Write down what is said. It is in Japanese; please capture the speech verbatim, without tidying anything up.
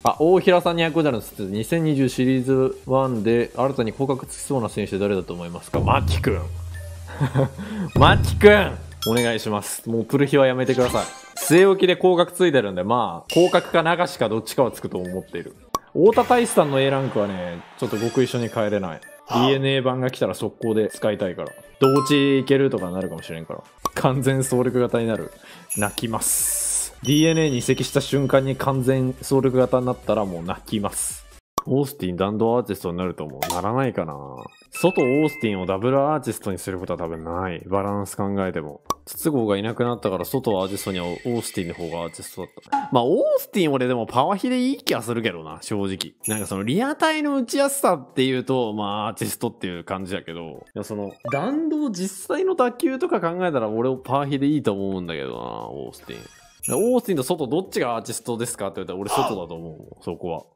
あ、大平さんにひゃくごじゅうあるんです。にせんにじゅうシリーズワンで新たに降格つきそうな選手誰だと思いますか？マキくん。マキくんお願いします。もうプルヒはやめてください。据え置きで降格ついてるんで、まあ、降格か流しかどっちかはつくと思っている。太田大志さんの A ランクはね、ちょっと僕一緒に帰れない。ディーエヌエー 版が来たら速攻で使いたいから。同値いけるとかなるかもしれんから。完全総力型になる。泣きます。ディーエヌエー に移籍した瞬間に完全総力型になったらもう泣きます。オースティン弾道アーティストになると思う。ならないかな。外オースティンをダブルアーティストにすることは多分ない。バランス考えても。筒香がいなくなったから外アーティストにはオースティンの方がアーティストだった。まあオースティン俺でもパワヒでいい気がするけどな、正直。なんかそのリアタイの打ちやすさっていうと、まあアーティストっていう感じだけど、いやその弾道実際の打球とか考えたら俺をパワヒでいいと思うんだけどな、オースティン。オースティンと外どっちがアーティストですかって言われたら俺外だと思う。そこは。